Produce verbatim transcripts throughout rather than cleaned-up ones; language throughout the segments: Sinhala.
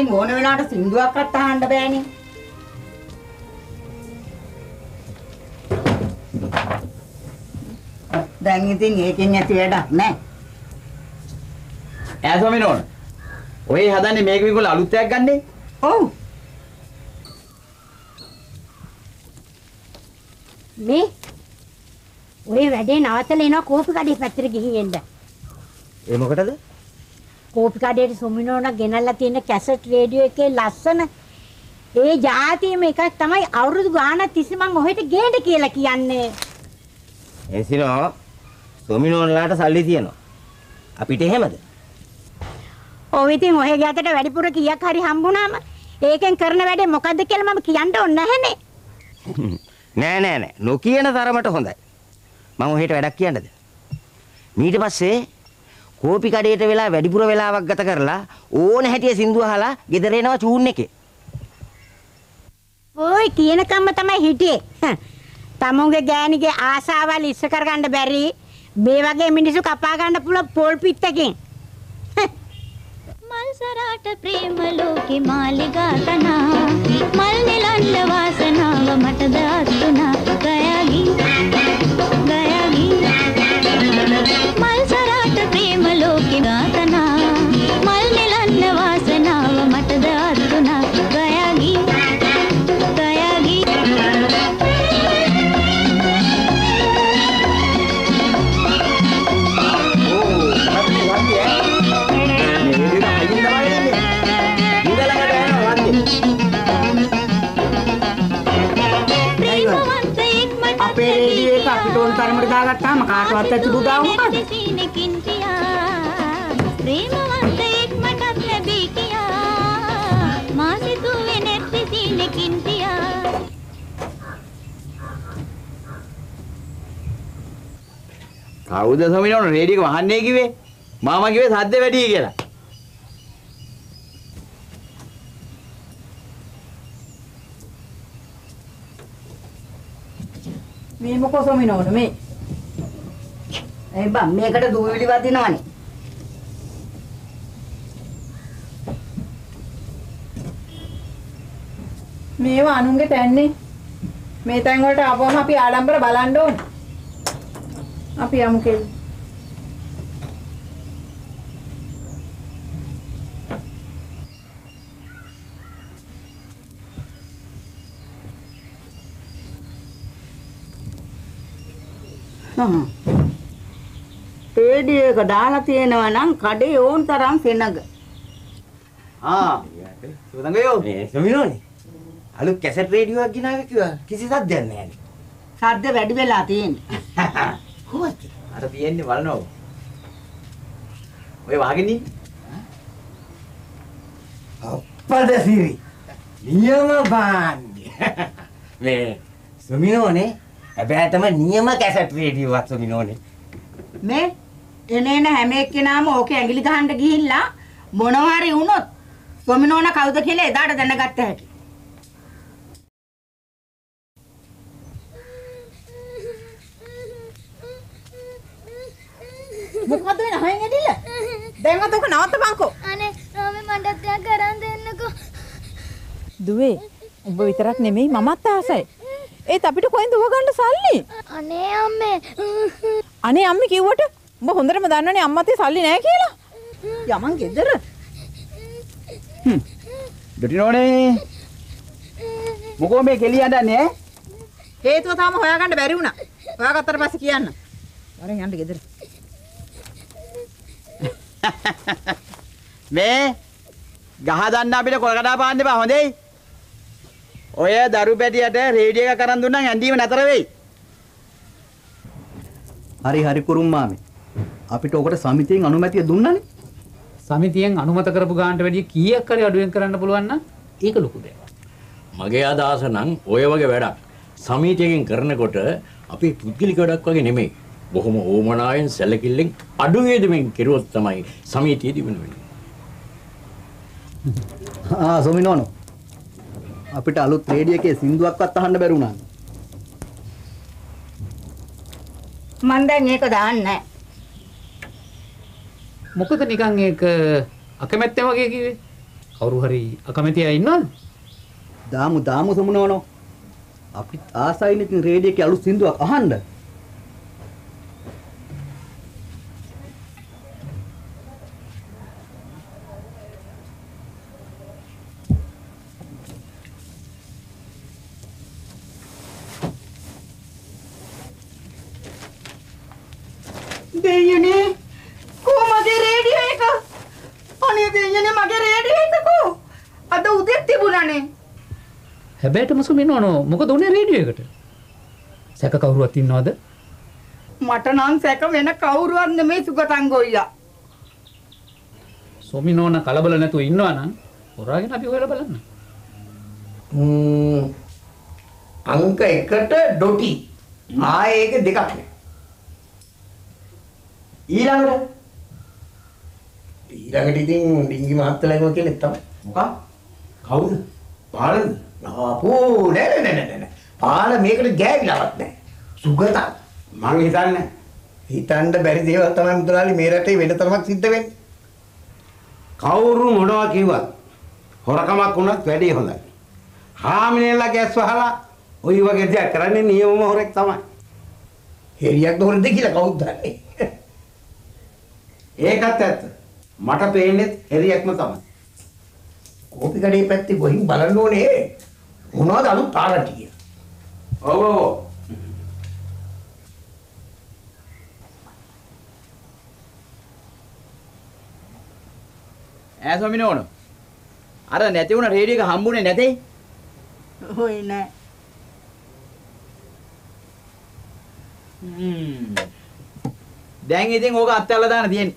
ඉතින් ඕන වෙලාවට සින්දුවක්වත් අහන්න බෑනේ. දැන් ඉතින් ඒකෙන් ඇති වැඩක් නෑ. ඈ ස්වාමීනෝන. ඔය හදන්නේ මේක විකුල අලුත් එකක් ගන්නේ? ඔව්. මේ ඔය වැඩේ නවත්තලා එනවා කෝපි කඩේ පැත්තට ගිහින් එන්න. ඒ මොකටද? කෝපි කඩේට සොමිනෝන ගෙනල්ලා තියෙන කැසට් රේඩියෝ එකේ ලස්සන ඒ જાතියම එකක් තමයි අවුරුදු ගාණක් තිස්සේ මං ඔහෙට ගේන්න කියලා කියන්නේ. එසිනෝ සොමිනෝනලාට සල්ලි තියෙනවා. අපිට එහෙමද? ඔව් ඉතින් ඔහෙ ගැතට වැඩිපුර කීයක් හරි හම්බුනාම ඒකෙන් කරන වැඩේ මොකද්ද කියලා මම කියන්න ඕනේ නැහනේ. නෑ නෑ නෑ නොකියන තරමට හොඳයි. මම ඔහෙට වැඩක් කියන්නද? ඊට පස්සේ කෝපි කඩේට වෙලා වැඩිපුර වෙලාවක් ගත කරලා ඕන හැටිය සින්දුව අහලා ගෙදර එනවා චූන් එකේ. ඔය කියන කම්ම තමයි හිටියේ. තමුන්ගේ ගෑණිගේ ආසාවල් ඉස්ස කරගන්න බැරි මේ වගේ මිනිස්සු කපා ගන්න පුළුවන් පොල් පිට්ටකින්. මල් සරාට ප්‍රේම ලෝකේ මාලිගා තනා මල් නෙලන්න වාසනාව මටද අත්ුණා ගයගි ගයගි මල් සරාට ප්‍රේම ලෝකේ ගාතනා මල් නෙලන්න වාසනාව මටද අත්ුණා ගයගි ගයගි අපේ රේඩියෝ එක අපිට ඕන තරමට දාගත්තාම කාටවත් ඇතුළු දාව මොකද? ප්‍රේමවන්තයෙක් මටත් ලැබී කියා මා සිතුවේ නැති සීනකින් තියා. කවුද සොමිනෝන රේඩියෝ එක වහන්නේ කිව්වේ? මාමා කිව්වේ සද්ද වැඩි කියලා. මේ මොකෝ සොමිනෝන මේ? ඒ බම් මේකට දූවිලි වදිනවනේ. මේවා අනුන්ගේ තැන්නේ. මේ තැන් වලට ආපුවම අපි ආඩම්බර බලන්න ඕනේ. අපි යමු කෙල්. රේඩියෝ එක දාලා තියෙනවා නම් කඩේ ඕන් තරම් සෙනඟ. ආ සුවඳංගයෝ මේ සොමිනෝනේ අලුත් කැසට් රේඩියෝ එකක් ගෙනාවේ කිව්වා කිසි සද්දයක් නැහැ නේ. සද්ද වැඩි වෙලා තියෙන්නේ. කොහොමද? අර තියෙන්නේ බලනවා. ඔය වහගෙන ඉන්නේ. අප්පද සිරි. නියම බාන්නේ. මේ සොමිනෝනේ හැබැයි තමයි නියම කැසට් රේඩියෝ වත් සොමිනෝනේ. මේ එනේන හැම එක්කෙනාම ඕකේ ඇඟිලි ගහන්න ගිහිල්ලා මොනවා හරි වුණොත් සොමිනෝන කවුද කියලා එදාට දැනගත්ත හැකි. මොකද වෙන හයින් ඇදිලා? දැන්වත් ඔක නවත්තපන්කෝ. අනේ රාමේ මටත් ටිකක් කරන් දෙන්නකෝ. දුවේ ඔබ විතරක් නෙමෙයි මමත් ආසයි. ඒත් අපිට කොහෙන්ද දුව ගන්න සල්ලි? අනේ අම්මේ. අනේ අම්මේ කිව්වට උඹ හොඳටම දන්නවනේ අම්මත් සල්ලි නැහැ කියලා. යමන් ගෙදර. හ්ම්. ඩොටිනෝනේ. මොකෝ මේ කෙලිය හදන්නේ ඈ? හේතුව තාම හොයාගන්න බැරි වුණා. හොයාගත්තට පස්සේ කියන්න. වරෙන් යන්න ගෙදර. මේ ගහ දන්න අපිට කොල්කඩා පාන්න එපා හොඳේ. ඔය දරු පැටියට රේඩියෝ එක කරන් දුන්නම් ඇඳීම නතර වෙයි. හරි හරි කුරුම්මාමේ. අපිට ඔකට සමිතියෙන් අනුමැතිය දුන්නනේ. සමිතියෙන් අනුමත කරපු ගානට වැඩිය කීයක් හරි අඩුවෙන් කරන්න පුළුවන් නම් ඒක ලොකු දෙයක්. මගේ අදහස නම් ඔය වගේ වැඩක් සමිතියකින් කරනකොට අපි පුද්ගලික වැඩක් වගේ නෙමෙයි. බොහොම ඕමනාවෙන් සැලකිල්ලෙන් අඩු වේදමින් කෙරුවොත් තමයි සමිතිය දිනු වෙන්නේ. ආ සොමිනෝනෝ. අපිට අලුත් රේඩියෝ එකේ සින්දුවක්වත් අහන්න බැරි වුණා. මන් දැන් ඒක දාන්නේ නැහැ. මොකද නිකන් ඒක අකමැත්තෙන් වගේ කිව්වේ? කවුරු හරි අකමැති අය ඉන්නවද? දාමු දාමු සමුනෝනෝ. අපිත් ආසයිනේ ඉතින් රේඩියෝ එකේ අලුත් සින්දුවක් අහන්න. දෙයියනේ කො මගේ රේඩියෝ එක? අනේ දෙයියනේ මගේ රේඩියෝ එක කො? අද උදේ තිබුණානේ. හැබැයිටම සුමිනෝනෝ මොකද උනේ රේඩියෝ එකට? සැක කවුරුවත් ඉන්නවද? මට නම් සැක වෙන කවුරුවත් නෙමෙයි සුගතන් ගොයියා. සුමිනෝන කලබල නැතුව ඉන්නවා නම් හොරාගෙන අපි හොයලා බලන්න. ම්ම් අංක එකට ඩොටි. ආයේ ඒක දෙකක් නේ. ඊළඟට ඊළඟට ඉතින් ඩිංගි මහත්තයාලම කියලා තමයි. මොකක්? කවුද? පාලද? ආපෝ නෑ නෑ නෑ නෑ. පාල මේකට ගෑවිලාවත් නෑ. සුගත මං හිතන්නේ හිතන්න බැරි දේවල් තමයි මුදලාලි මේ රටේ වෙන තරමක් සිද්ධ වෙන්නේ. කවුරු මොනවා කිව්වත් හොරකමක් වුණත් වැඩේ හොඳයි. හාමිනේලා ගැස් වහලා ඔය වගේ දෙයක් කරන්නේ නියමම හොරෙක් තමයි. හෙරියක්ද හොරද කියලා කවුද දන්නේ? ඒකත් ඇත්ත. මට පේන්නේ හෙරියක්ම තමයි. කෝපි කඩේ පැත්තේ ගොහින් බලන්න ඕනේ. මොනවද අලුත් ආරංචි කියලා. ඔව් ඔව්. ඈ ස්වාමිනෝන. අර නැති වුණ රේඩියෝ එක හම්බුනේ නැතේ? හොයි නෑ. හ්ම්. දැන් ඉතින් ඕක අත්හැරලා දාන්න තියෙන්නේ.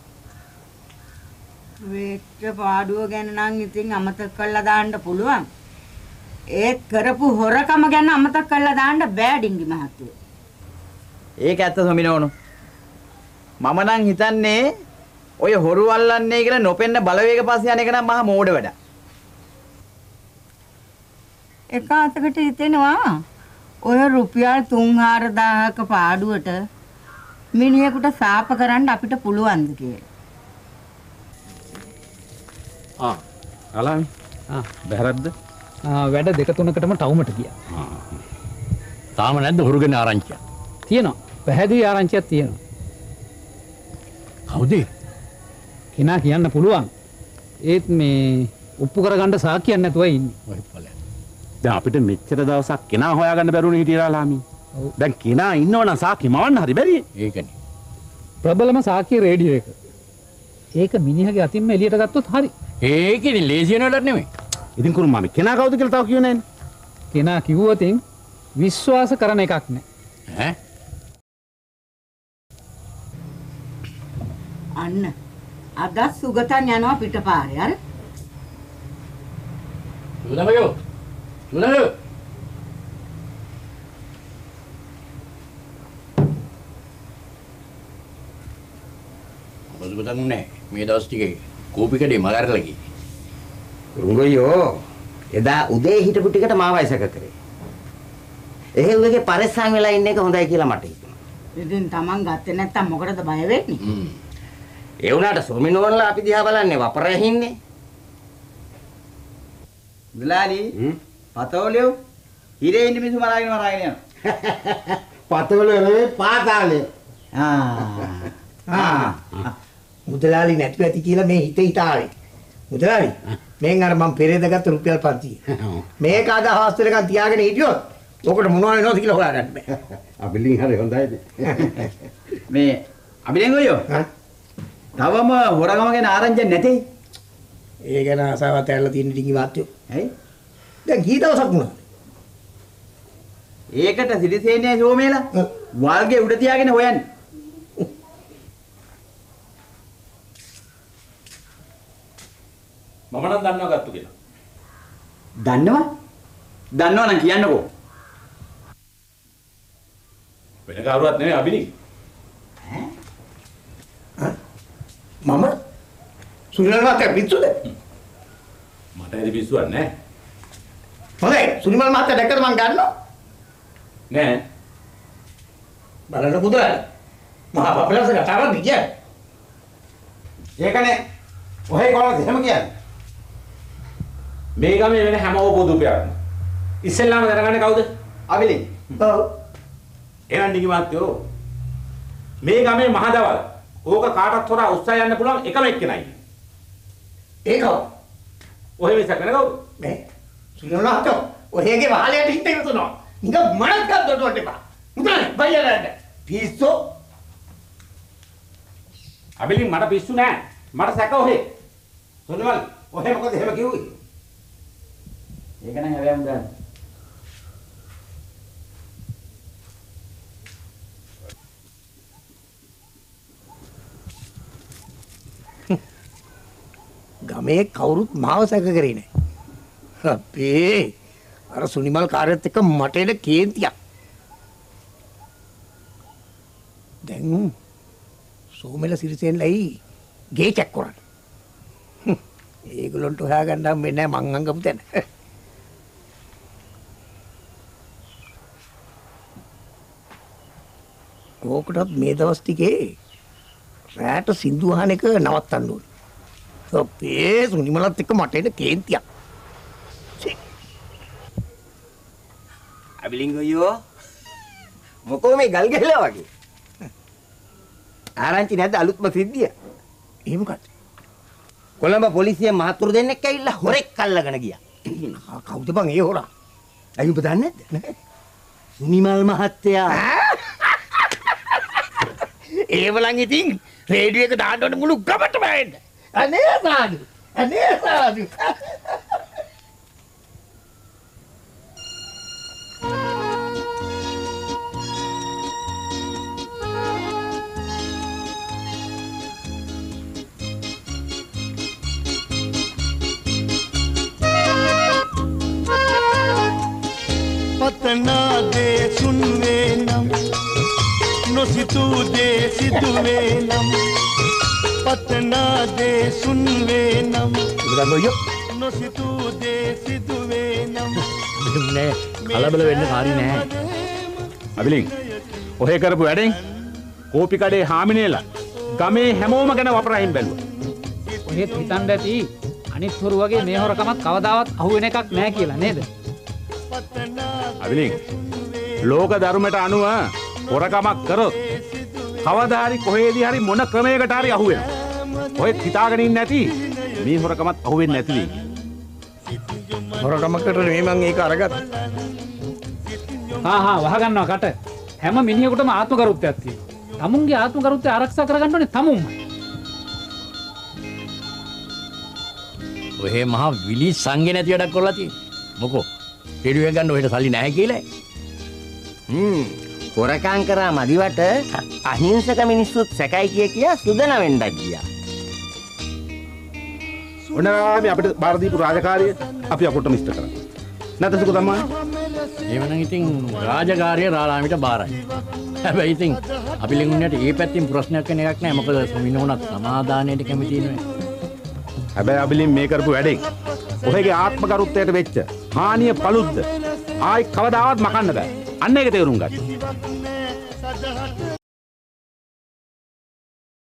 වෙච්ච පාඩුව ගැන නම් ඉතින් අමතක කරලා දාන්න පුළුවන්. ඒත් කරපු හොරකම ගැන අමතක කරලා දාන්න බෑ ඩිංගි මහත්තයෝ. ඒක ඇත්ත ස්වාමිනෝන. මම නම් හිතන්නේ ඔය හොරු අල්ලන්නේ කියලා නොපෙන්න බලවේග පස්සේ යන එක නම් මහා මෝඩ වැඩක්. එක අතකට හිතෙනවා ඔය රුපියල් තුන් හාරදාහක පාඩුවට මිනිහෙකුට සාප කරන්න අපිට පුළුවන්ද කියලා. ආ අලාමි ආ බහැරද්ද? ආ වැඩ දෙක තුනකටම ටවුමට ගියා. ආ. තාම නැද්ද හොරුගෙන ආරංචියක්? තියෙනවා. පැහැදිලි ආරංචියක් තියෙනවා. කවුද? කෙනා කියන්න පුළුවන්. ඒත් මේ ඔප්පු කරගන්න සාක්කියක් නැතුව ඉන්නේ. ඔය ඵලයක්. දැන් අපිට මෙච්චර දවසක් කෙනා හොයාගන්න බැරුණේ හිටියලා ලාමි. දැන් කෙනා ඉන්නවනම් සාක්කි මවන්න හරි බැරි. ඒකනේ. ප්‍රබලම සාක්කිය රේඩියෝ එක. ඒක මිනිහගේ අතින්ම එළියට ගත්තොත් හරි. ඒකනේ ලේසි වෙන වැඩක් නෙමෙයි. ඉතින් කුරු මම කෙනා කවුද කියලා තව කියුවේ නෑනේ. කෙනා කිව්වොතින් විශ්වාස කරන එකක් නෑ. ඈ? අන්න අද සුගතන් යනවා පිටපාරේ අර. සුදමයෝ. සුදමයෝ. මොකද නෑ මේ දවස් ටිකේ කෝපි කඩේ මගහැරලා ගියේ. රුංගයෝ එදා උදේ හිටපු ටිකට මාවයි සැක කරේ. එහෙ උගේ පරිස්සම් වෙලා ඉන්න එක හොඳයි කියලා මට හිතුණා. ඉතින් Taman ගත්තේ නැත්තම් මොකටද බය වෙන්නේ? හ්ම්. ඒ වුණාට සොමිනෝන්ලා අපි දිහා බලන්නේ වපරේ හින්නේ. මුදලාලි පතෝලියෝ හිරේ ඉන්න මිනිස්සු මරාගෙන මරාගෙන යනවා. පතවල නෙවෙයි පාතාලේ. ආ. ආ. මුදලාලි නැති ඇති කියලා මේ හිත හිත ආවේ. මුදලාලි මෙන් අර මම පෙරේද ගත්ත රුපියල් පන්සිය. මේක අද හවස් වෙනකන් තියාගෙන හිටියොත් ඔකට මොනව වෙනවද කියලා හොයාගන්න බෑ. අපිලින් හරි හොඳයිද? මේ අබිලෙන් ගොයියෝ. තවම හොරගම ගැන ආරංචියක් නැතේ. ඒ ගැන ආසාවත් ඇරලා තියෙන ඩිංගි වාත්‍යෝ. ඇයි? දැන් කී දවසක් වුණාද? ඒකට සිරිසේනිය සෝමේලා වල්ගේ උඩ තියාගෙන හොයන්නේ. මම නම් දන්නවා ගත්තු කියලා. දන්නවා? දන්නවා නම් කියන්නකෝ. වෙන කවුරුවත් නෙමෙයි අබිනි. මම සුනිල් මහත්තයා පිස්සුද? මට ඇරි පිස්සුවක් නැහැ. හොඳයි සුනිල් මහත්තයා දැක්කද මං ගන්නවා? නෑ. බලන්න පුදුරයි. මහා පපලස කතාවක් නිකන්. ඒකනේ ඔහේ කොහොමද එහෙම කියන්නේ? මේ ගමේ වෙන හැමෝම පොදුපයක්. ඉස්සෙල්ලාම දැනගන්නේ කවුද? අබිලි. ඔව්. එහෙනම් නිකි මහත්තයෝ මේ ගමේ මහදවල් ඕක කාටත් හොරා උස්සා යන්න පුළුවන් එකම එක්කෙනයි. ඒකව. ඔහෙ මිසක් වෙන කවුද? මේ සුනිල්ලාහතෝ ඔයගේ වහලයට හිට ඉවතුනවා. නික මනක් ගන්නකොට එපා. මුදල් බයියරන්න. පිස්සෝ. අබිලි මට පිස්සු නෑ. මට සැක ඔහෙ. සොනවල් ඔහෙ මොකද එහෙම කිව්වේ? ඒක නම් හැබැයි මුදල්. ගමේ කවුරුත් මාව සැක කරේ නෑ. අපේ අර සුනිමල් කාර්යත් එක්ක මට එන කේන්තියක්. දැන් සෝමෙල සිරිසෙන්ලයි ගේ චෙක් කරන්නේ. ඒගොල්ලන්ට හොයාගන්න හම්බෙන්නේ නෑ මං අංගපු තැන. ඕකටත් මේ දවස් ටිකේ රැට සින්දු අහන එක නවත්තන්න ඕනේ. අපේ සුනිමලත් එක්ක මට එන කේන්තියක්. අබිලිංගොයෝ මොකෝ මේ ගල් ගැහලා වගේ. ආරංචි නැද්ද අලුත්ම සිද්ධිය? එහෙම මොකක්ද? කොළඹ පොලිසිය මහතුරු දෙන්නෙක් ඇවිල්ලා හොරෙක් අල්ලගෙන ගියා. කවුද බං ඒ හොරා? අයියෝ ඔබ දන්නේ නැද්ද? සුනිමල් මහත්තයා. ඒවලන් ඉතින් රේඩියෝ එක දාන්න ඕනේ මුළු ගමටම එන්න. අනේ සාදු. අනේ සාදු. පතනා දේ සුන් වේනම් නොසිතූ දේ සිදු වේනම් පතනා දේ සුන් වේනම් නොසිතූ දේ සිදු වේනම් නෑ කලබල වෙන්න කාරි නෑ. අබිලින් ඔහෙ කරපු වැඩෙන් කෝපි කඩේ හාමිනේලා ගමේ හැමෝම ගැන වපරහින් බැලුවා. ඔහෙත් හිතන්න ඇති අනිත් හොරු වගේ මේ හොරකමත් කවදාවත් අහුවෙන එකක් නෑ කියලා නේද? අබිලින් ලෝක ධර්මයට අනුව හොරකමක් කරොත් කවදා හරි කොහේදී හරි මොන ක්‍රමයකට හරි අහුවෙනවා. ඔහෙත් හිතාගෙන ඉන්නේ නැති මේ හොරකමත් අහුවෙන්නේ නැතිලි. හොරකමකට නෙමෙයි මං ඒක අරගත්තා. හා හා වහගන්නවා කට. හැම මිනිහෙකුටම ආත්ම ගරුත්වයක් තියෙනවා. තමුන්ගේ ආත්ම ගරුත්වය ආරක්ෂා කරගන්න ඕනේ තමුන්මයි. ඔහෙ මහා විලි සංගේ නැති වැඩක් කරලා තියෙන්නේ. මොකෝ? රේඩියෝ එක ගන්න ඔහෙට සල්ලි නැහැ කියලා. හ්ම්. හොරකම් කරා මදිවට අහිංසක මිනිස්සුත් සැකයි කිය කියා සුදන වෙන්නක් ගියා. ඔන්න අපිට බාර දීපු රාජකාරිය අපි අපොට්ටම ඉෂ්ට කරා. නැත්නම් සුක තමයි. එවනම් ඉතින් රාජකාරිය රාලාමිට බාරයි. හැබැයි ඉතින් අපි ලෙන්ගුණට මේ පැත්තෙන් ප්‍රශ්නයක් වෙන එකක් නැහැ. මොකද සමිනෝනත් සමාදානයට කැමති නෙවෙයි. හැබැයි අබිලින් මේ කරපු වැඩෙන් ඔහෙගේ ආත්ම ගරුත්වයට වෙච්ච හානිය පළුද්ද ආයි කවදාවත් මකන්න බෑ. අන්න ඒක තේරුම් ගන්න.